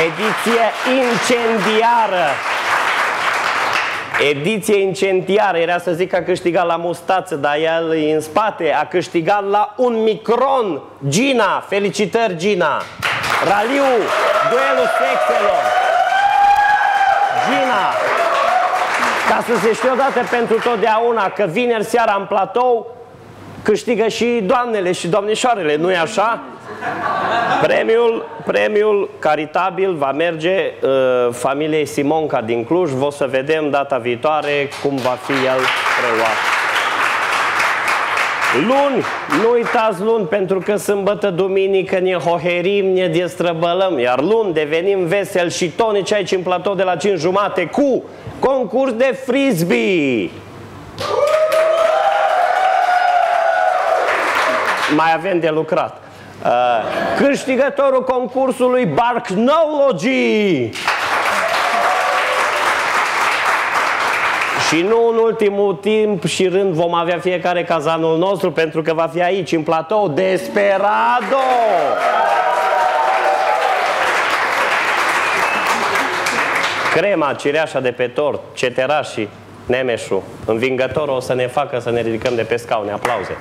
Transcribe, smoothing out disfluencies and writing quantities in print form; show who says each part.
Speaker 1: Ediție incendiară. Ediție incendiară. Era să zic că a câștigat la mustață, dar el e în spate. A câștigat la 1 micron. Gina, felicitări Gina. Raliu, duelul sexelor. Gina, ca să se știe odată pentru totdeauna că vineri seara în platou câștigă și doamnele și domnișoarele, nu-i așa? Premiul caritabil va merge familiei Simonca din Cluj. O să vedem data viitoare cum va fi el preluat. Luni, nu uitați luni, pentru că sâmbătă, duminică ne hoherim, ne destrăbălăm. Iar luni devenim veseli și tonici aici în platou de la 5:30 cu concurs de frisbee. Mai avem de lucrat. Câștigătorul concursului Barknology. Și nu în ultimul timp și rând vom avea fiecare cazanul nostru, pentru că va fi aici în platou Desperado. Crema, cireașa de pe tort, ceterașii, Nemeșu, învingătorul o să ne facă să ne ridicăm de pe scaune. Aplauze.